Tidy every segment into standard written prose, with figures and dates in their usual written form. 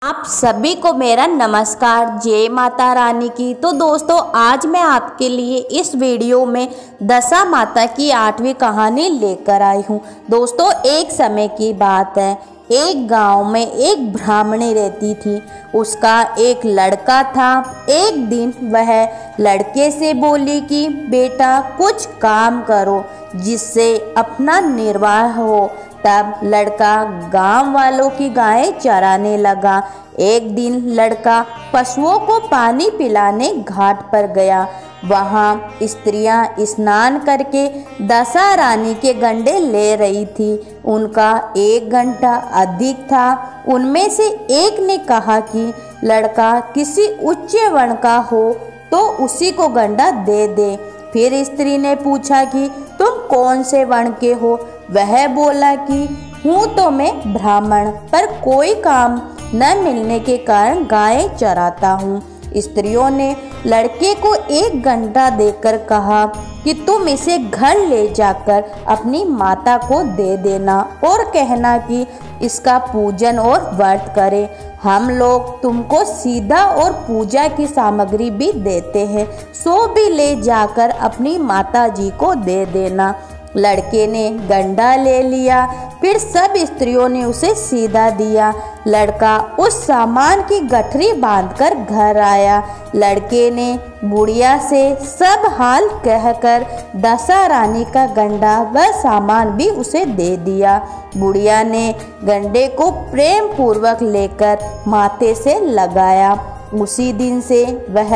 आप सभी को मेरा नमस्कार, जय माता रानी की। तो दोस्तों, आज मैं आपके लिए इस वीडियो में दशा माता की 8वीं कहानी लेकर आई हूँ। दोस्तों, एक समय की बात है, एक गांव में एक ब्राह्मणी रहती थी। उसका एक लड़का था। एक दिन वह लड़के से बोली कि बेटा कुछ काम करो जिससे अपना निर्वाह हो। तब लड़का गांव वालों की गायें चराने लगा। एक दिन लड़का पशुओं को पानी पिलाने घाट पर गया। वहाँ स्त्रियां स्नान करके दशा रानी के गंडे ले रही थी। उनका 1 घंटा अधिक था। उनमें से एक ने कहा कि लड़का किसी उच्च वर्ण का हो तो उसी को गंडा दे दे। फिर स्त्री ने पूछा कि तुम कौन से वर्ण के हो। वह बोला कि हूँ तो मैं ब्राह्मण, पर कोई काम न मिलने के कारण गायें चराता हूँ। स्त्रियों ने लड़के को 1 घंटा देकर कहा कि तुम इसे घर ले जाकर अपनी माता को दे देना और कहना कि इसका पूजन और व्रत करे। हम लोग तुमको सीधा और पूजा की सामग्री भी देते हैं, सो भी ले जाकर अपनी माता जी को दे देना। लड़के ने गंडा ले लिया। फिर सब स्त्रियों ने उसे सीधा दिया। लड़का उस सामान की गठरी बांधकर घर आया। लड़के ने बुढ़िया से सब हाल कहकर दशा रानी का गंडा व सामान भी उसे दे दिया। बुढ़िया ने गंडे को प्रेम पूर्वक लेकर माथे से लगाया। उसी दिन से वह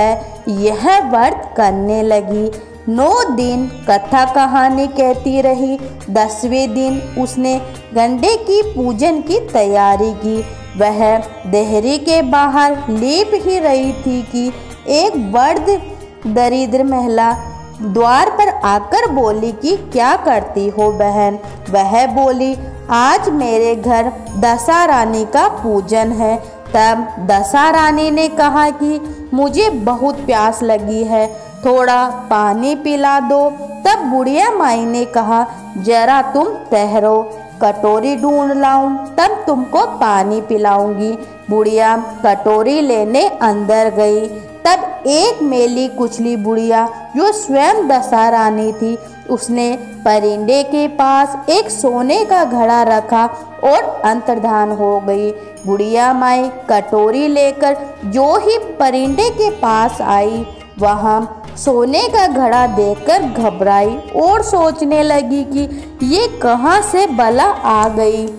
यह व्रत करने लगी। 9 दिन कथा कहानी कहती रही। 10वें दिन उसने गंडे की पूजन की तैयारी की। वह देहरी के बाहर लेप ही रही थी कि एक वृद्ध दरिद्र महिला द्वार पर आकर बोली कि क्या करती हो बहन। वह बोली, आज मेरे घर दशा रानी का पूजन है। तब दशा रानी ने कहा कि मुझे बहुत प्यास लगी है, थोड़ा पानी पिला दो। तब बुढ़िया माई ने कहा, जरा तुम ठहरो, कटोरी ढूंढ लाऊं, तब तुमको पानी पिलाऊंगी। बुढ़िया कटोरी लेने अंदर गई। तब एक मेली कुचली बुढ़िया जो स्वयं दशा रानी थी, उसने परिंदे के पास एक सोने का घड़ा रखा और अंतर्धान हो गई। बुढ़िया माई कटोरी लेकर जो ही परिंदे के पास आई, वहाँ सोने का घड़ा देखकर घबराई और सोचने लगी कि ये कहाँ से बला आ गई।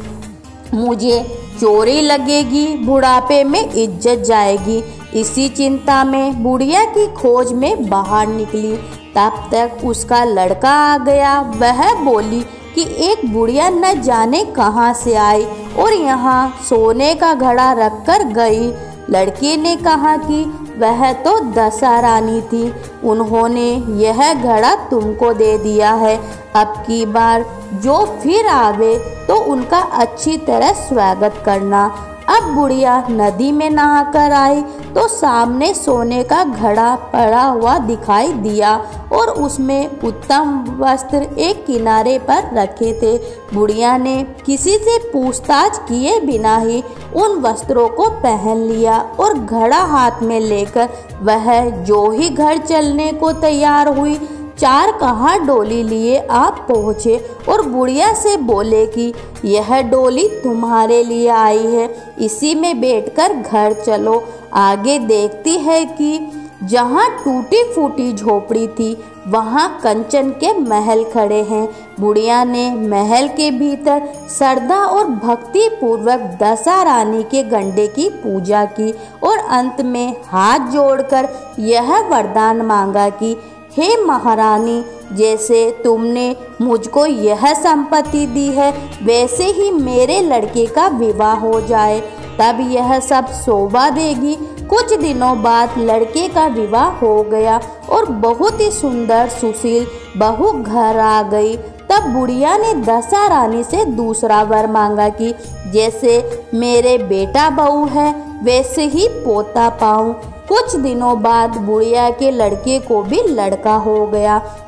मुझे चोरी लगेगी, बुढ़ापे में इज्जत जाएगी। इसी चिंता में बुढ़िया की खोज में बाहर निकली। तब तक उसका लड़का आ गया। वह बोली कि एक बुढ़िया न जाने कहाँ से आई और यहाँ सोने का घड़ा रखकर गई। लड़के ने कहा कि वह तो दशा रानी थी, उन्होंने यह घड़ा तुमको दे दिया है। अब की बार जो फिर आवे तो उनका अच्छी तरह स्वागत करना। अब बुढ़िया नदी में नहाकर आई तो सामने सोने का घड़ा पड़ा हुआ दिखाई दिया और उसमें उत्तम वस्त्र एक किनारे पर रखे थे। बुढ़िया ने किसी से पूछताछ किए बिना ही उन वस्त्रों को पहन लिया और घड़ा हाथ में लेकर वह जो ही घर चलने को तैयार हुई, 4 कहाँ डोली लिए आप पहुँचे और बुढ़िया से बोले कि यह डोली तुम्हारे लिए आई है, इसी में बैठकर घर चलो। आगे देखती है कि जहाँ टूटी फूटी झोपड़ी थी, वहाँ कंचन के महल खड़े हैं। बुढ़िया ने महल के भीतर श्रद्धा और भक्ति पूर्वक दशा रानी के गंडे की पूजा की और अंत में हाथ जोड़कर यह वरदान मांगा कि हे महारानी, जैसे तुमने मुझको यह संपत्ति दी है, वैसे ही मेरे लड़के का विवाह हो जाए, तब यह सब शोभा देगी। कुछ दिनों बाद लड़के का विवाह हो गया और बहुत ही सुंदर सुशील बहू घर आ गई। तब बुढ़िया ने दशा रानी से दूसरा वर मांगा कि जैसे मेरे बेटा बहू है, वैसे ही पोता पाऊँ। कुछ दिनों बाद बुढ़िया के लड़के को भी लड़का हो गया।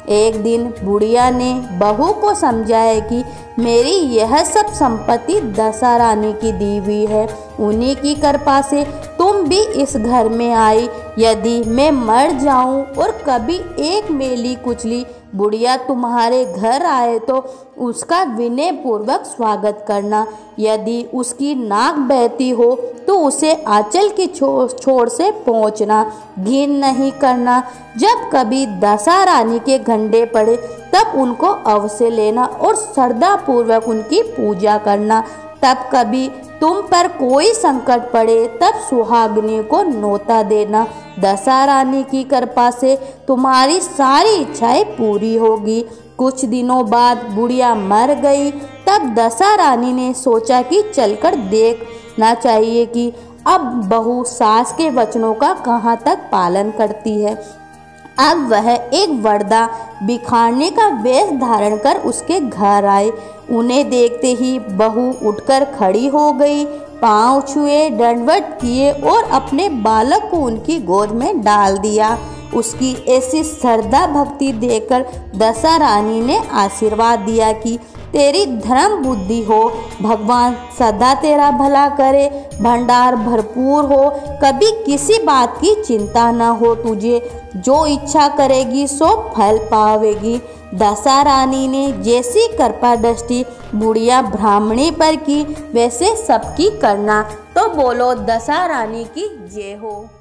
एक दिन बुढ़िया ने बहू को समझाया कि मेरी यह सब संपत्ति दशा रानी की दी हुई है, उन्हीं की कृपा से तुम भी इस घर में आई। यदि मैं मर जाऊं और कभी एक मेली कुचली बुढ़िया तुम्हारे घर आए तो उसका विनय पूर्वक स्वागत करना। यदि उसकी नाक बहती हो तो उसे आंचल की छोर से पहुँचना, घिन नहीं करना। जब कभी दशा रानी के घंटे पड़े तब उनको अवश्य लेना और श्रद्धा पूर्वक उनकी पूजा करना। तब कभी तुम पर कोई संकट पड़े तब सुहागिनी को न्योता देना। दशा रानी की कृपा से तुम्हारी सारी इच्छाएं पूरी होगी। कुछ दिनों बाद बुढ़िया मर गई। तब दशा रानी ने सोचा कि चलकर देखना चाहिए कि अब बहू सास के वचनों का कहाँ तक पालन करती है। अब वह एक वर्दा बिखारने का वेश धारण कर उसके घर आए। उन्हें देखते ही बहू उठकर खड़ी हो गई, पांव छुए, दंडवत किए और अपने बालक को उनकी गोद में डाल दिया। उसकी ऐसी श्रद्धा भक्ति देखकर दशा रानी ने आशीर्वाद दिया कि तेरी धर्म बुद्धि हो, भगवान सदा तेरा भला करे, भंडार भरपूर हो, कभी किसी बात की चिंता न हो, तुझे जो इच्छा करेगी सो फल पावेगी। दशा रानी ने जैसी कृपा दृष्टि बुढ़िया ब्राह्मणी पर की वैसे सबकी करना। तो बोलो दशा रानी की जय हो।